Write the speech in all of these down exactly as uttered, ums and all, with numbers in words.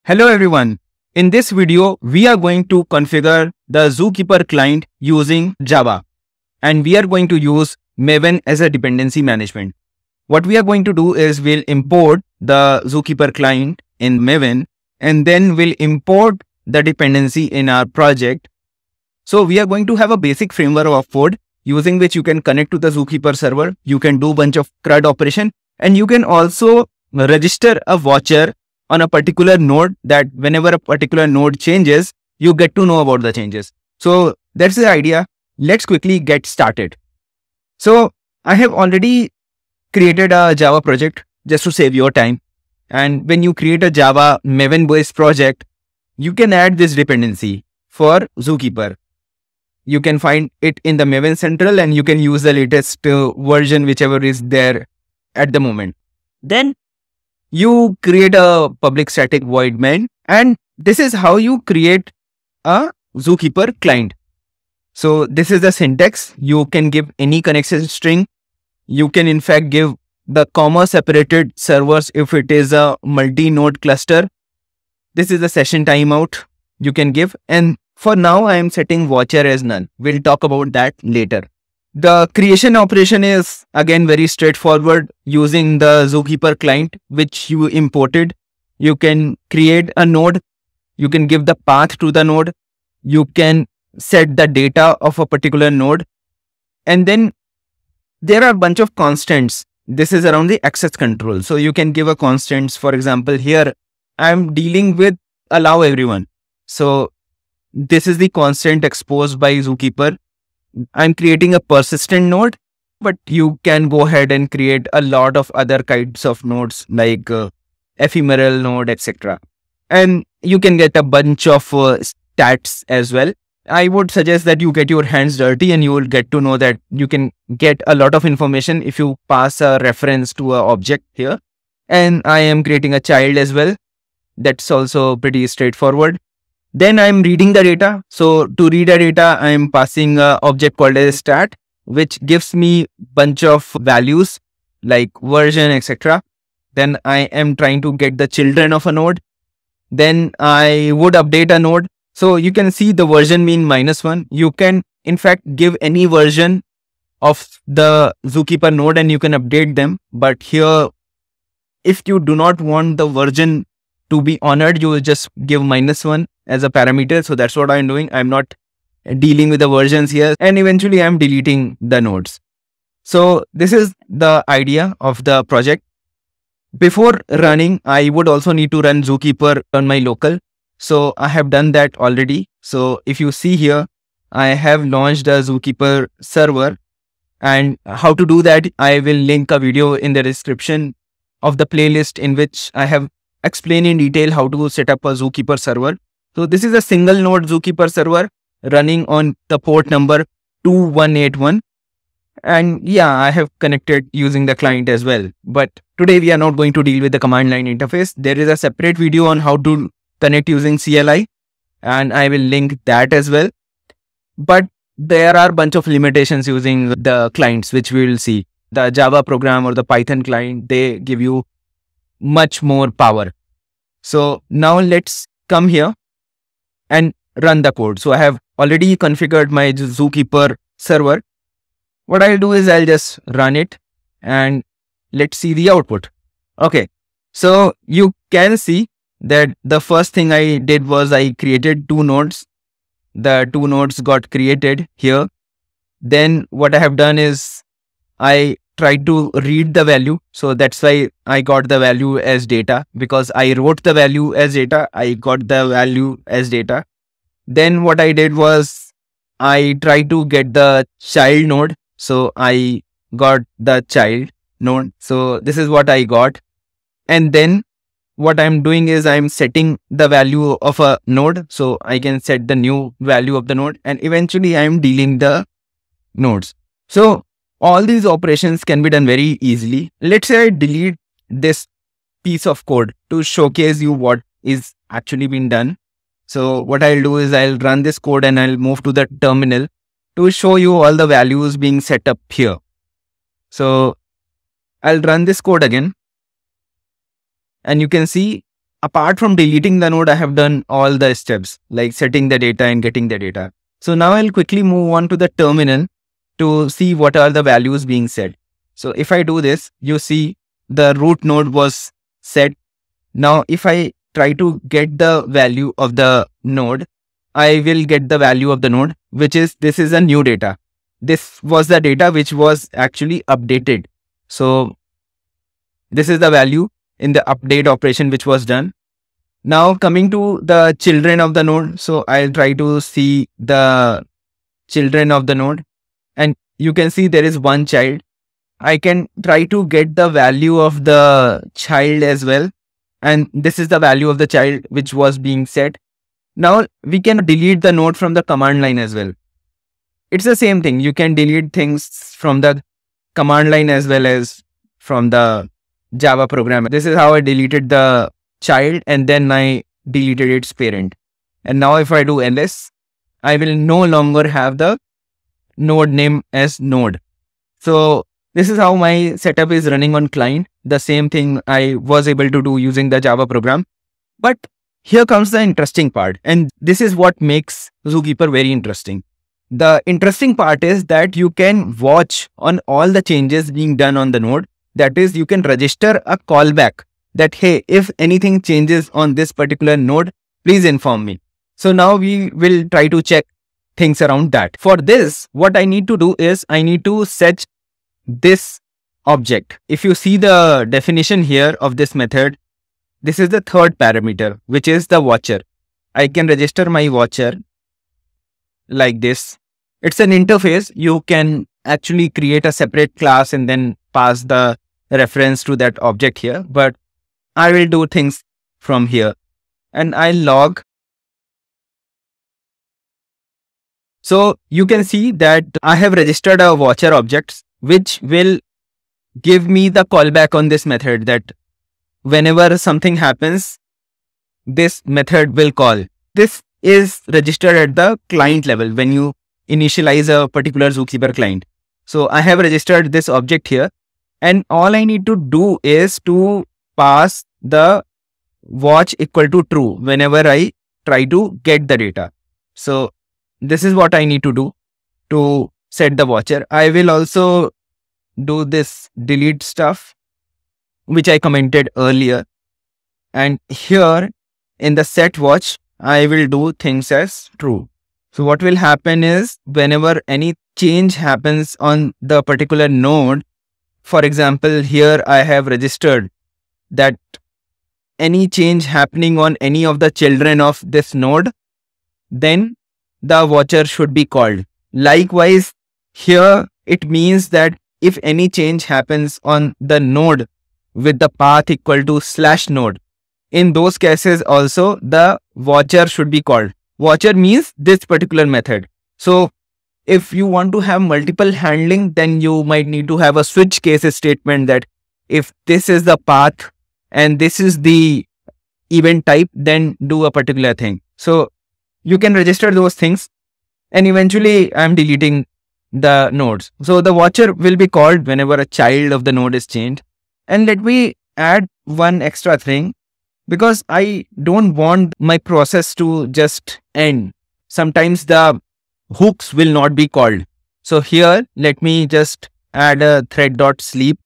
Hello everyone. In this video, we are going to configure the Zookeeper client using Java, and we are going to use Maven as a dependency management. What we are going to do is we'll import the Zookeeper client in Maven, and then we'll import the dependency in our project. So we are going to have a basic framework of code using which you can connect to the Zookeeper server. You can do a bunch of CRUD operation, and you can also register a watcher on a particular node, that whenever a particular node changes, you get to know about the changes. So that's the idea. Let's quickly get started. So I have already created a Java project just to save your time. And when you create a Java Maven based project, you can add this dependency for Zookeeper. You can find it in the Maven Central, and you can use the latest uh, version, whichever is there at the moment. Then you create a public static void main, and this is how you create a Zookeeper client. So this is the syntax. You can give any connection string. You can in fact give the comma separated servers if it is a multi-node cluster. This is the session timeout you can give. And for now, I am setting watcher as none. We'll talk about that later. The creation operation is again very straightforward. Using the Zookeeper client which you imported, you can create a node. You can give the path to the node. You can set the data of a particular node. And then there are a bunch of constants. This is around the access control. So you can give a constants. For example, here I am dealing with allow everyone. So this is the constant exposed by Zookeeper. I'm creating a persistent node, but you can go ahead and create a lot of other kinds of nodes like uh, ephemeral node, et cetera. And you can get a bunch of uh, stats as well. I would suggest that you get your hands dirty, and you will get to know that you can get a lot of information if you pass a reference to an object here. And I am creating a child as well. That's also pretty straightforward. Then I'm reading the data. So to read the data, I'm passing an object called as stat, which gives me bunch of values like version, et cetera. Then I am trying to get the children of a node. Then I would update a node. So you can see the version mean minus one. You can in fact give any version of the Zookeeper node and you can update them. But here, if you do not want the version to be honored, you will just give minus one as a parameter. So that's what I'm doing. I'm not dealing with the versions here, and eventually I'm deleting the nodes. So this is the idea of the project. Before running, I would also need to run Zookeeper on my local. So I have done that already. So if you see here, I have launched a Zookeeper server, and how to do that, I will link a video in the description of the playlist in which I have explained in detail how to set up a Zookeeper server. So this is a single node Zookeeper server running on the port number two one eight one. And yeah, I have connected using the client as well. But today we are not going to deal with the command line interface. There is a separate video on how to connect using C L I, and I will link that as well. But there are a bunch of limitations using the clients, which we will see. The Java program or the Python client, they give you much more power. So now let's come here and run the code. So I have already configured my Zookeeper server. What I'll do is I'll just run it and let's see the output. Okay. So you can see that the first thing I did was I created two nodes. The two nodes got created here. Then what I have done is I tried to read the value. So that's why I got the value as data, because I wrote the value as data. I got the value as data. Then what I did was I tried to get the child node. So I got the child node. So this is what I got. And then what I'm doing is I'm setting the value of a node. So I can set the new value of the node, and eventually I'm dealing the nodes. So all these operations can be done very easily. Let's say I delete this piece of code to showcase you what is actually being done. So what I'll do is I'll run this code and I'll move to the terminal to show you all the values being set up here. So I'll run this code again, and you can see apart from deleting the node, I have done all the steps like setting the data and getting the data. So now I'll quickly move on to the terminal to see what are the values being set. So if I do this, you see the root node was set. Now if I try to get the value of the node, I will get the value of the node, which is, this is a new data. This was the data which was actually updated. So this is the value in the update operation which was done. Now coming to the children of the node. So I'll try to see the children of the node, and you can see there is one child. I can try to get the value of the child as well. And this is the value of the child which was being set. Now we can delete the node from the command line as well. It's the same thing. You can delete things from the command line as well as from the Java program. This is how I deleted the child, and then I deleted its parent. And now if I do ls, I will no longer have the node name as node. So this is how my setup is running on client. The same thing I was able to do using the Java program. But here comes the interesting part. And this is what makes Zookeeper very interesting. The interesting part is that you can watch on all the changes being done on the node. That is, you can register a callback that, hey, if anything changes on this particular node, please inform me. So now we will try to check things around that. For this, what I need to do is I need to set this object. If you see the definition here of this method, this is the third parameter, which is the watcher. I can register my watcher like this. It's an interface. You can actually create a separate class and then pass the reference to that object here, but I will do things from here, and I'll log. So you can see that I have registered a watcher object, which will give me the callback on this method, that whenever something happens, this method will call. This is registered at the client level when you initialize a particular Zookeeper client. So I have registered this object here, and all I need to do is to pass the watch equal to true whenever I try to get the data. So this is what I need to do to set the watcher. I will also do this delete stuff, which I commented earlier. And here in the set watch, I will do things as true. So what will happen is whenever any change happens on the particular node, for example, here I have registered that any change happening on any of the children of this node, then the watcher should be called. Likewise, here it means that if any change happens on the node with the path equal to slash node, in those cases also the watcher should be called. Watcher means this particular method. So if you want to have multiple handling, then you might need to have a switch case statement that if this is the path and this is the event type, then do a particular thing. So you can register those things, and eventually I'm deleting the nodes. So the watcher will be called whenever a child of the node is changed. And let me add one extra thing, because I don't want my process to just end. Sometimes the hooks will not be called. So here, let me just add a thread.sleep.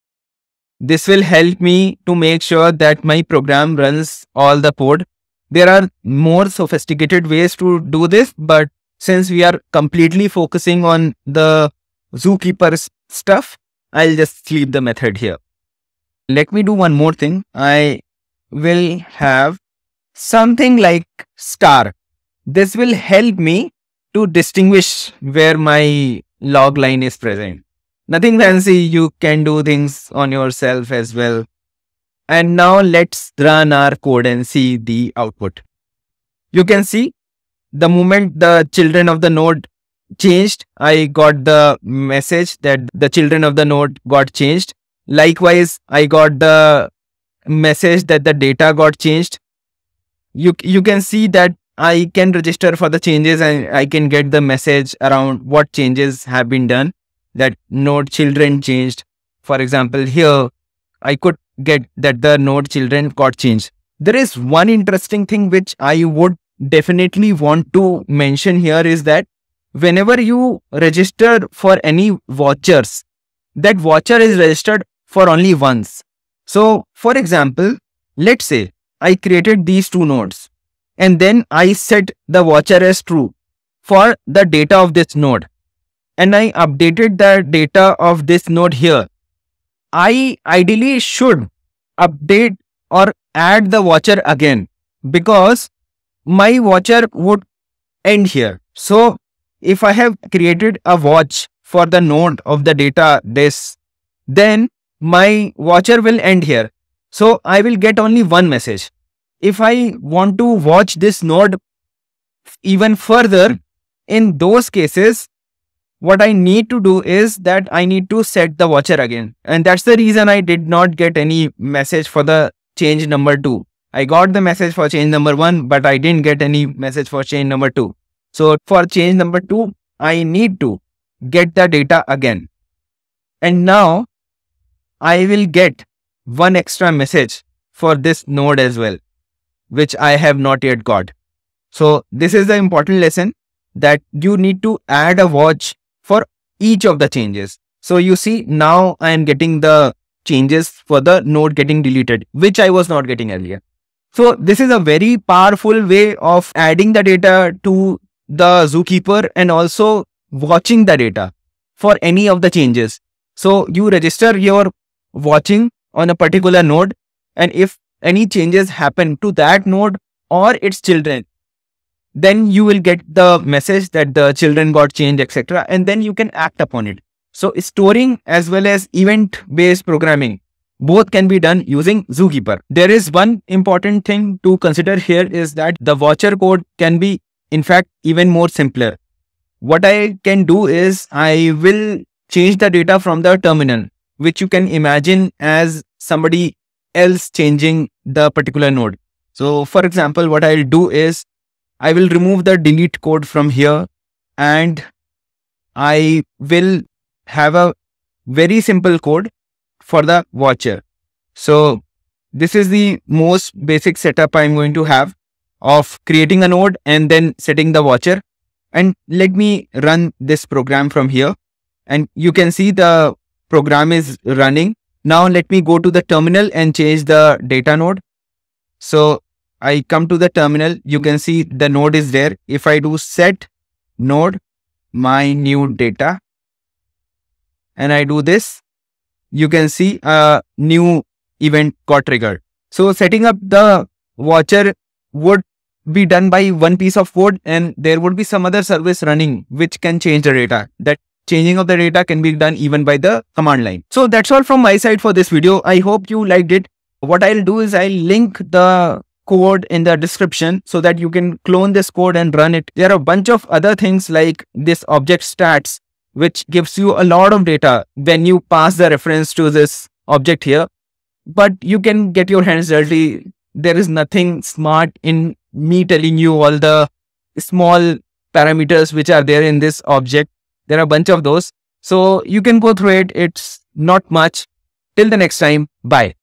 This will help me to make sure that my program runs all the code. There are more sophisticated ways to do this, but since we are completely focusing on the Zookeeper stuff, I'll just sleep the method here. Let me do one more thing. I will have something like star. This will help me to distinguish where my log line is present. Nothing fancy, you can do things on yourself as well. And now let's run our code and see the output. You can see the moment the children of the node changed, I got the message that the children of the node got changed. Likewise, I got the message that the data got changed. You, you can see that I can register for the changes and I can get the message around what changes have been done, that node children changed. For example, here I could get that the node children got changed. there is one interesting thing which I would definitely want to mention here is that whenever you register for any vouchers, that voucher is registered for only once. So for example, let's say I created these two nodes and then I set the voucher as true for the data of this node and I updated the data of this node here. I ideally should update or add the voucher again because my voucher would end here. So if I have created a watch for the node of the data this, then my voucher will end here. So I will get only one message. If I want to watch this node even further, in those cases, what I need to do is that I need to set the voucher again. And that's the reason I did not get any message for the change number two. I got the message for change number one, but I didn't get any message for change number two. So for change number two, I need to get the data again. And now I will get one extra message for this node as well, which I have not yet got. So this is the important lesson, that you need to add a watch for each of the changes. So you see, now I am getting the changes for the node getting deleted, which I was not getting earlier. So this is a very powerful way of adding the data to the Zookeeper and also watching the data for any of the changes. So you register your watching on a particular node, and if any changes happen to that node or its children, then you will get the message that the children got changed, et cetera. And then you can act upon it. So storing as well as event-based programming, both can be done using Zookeeper. There is one important thing to consider here is that the voucher code can be, in fact, even more simpler. What I can do is I will change the data from the terminal, which you can imagine as somebody else changing the particular node. So for example, what I'll do is I will remove the delete code from here and I will have a very simple code for the voucher. So this is the most basic setup I'm going to have of creating a node and then setting the voucher. And let me run this program from here. And you can see the program is running. Now let me go to the terminal and change the data node. So I come to the terminal, you can see the node is there. If I do set node my new data and I do this, you can see a new event got triggered. So setting up the voucher would be done by one piece of code, and there would be some other service running which can change the data. That changing of the data can be done even by the command line. So that's all from my side for this video. I hope you liked it. What I'll do is I'll link the code in the description so that you can clone this code and run it. There are a bunch of other things like this object stats, which gives you a lot of data when you pass the reference to this object here. But you can get your hands dirty. There is nothing smart in me telling you all the small parameters which are there in this object. There are a bunch of those. So you can go through it. It's not much. Till the next time. Bye.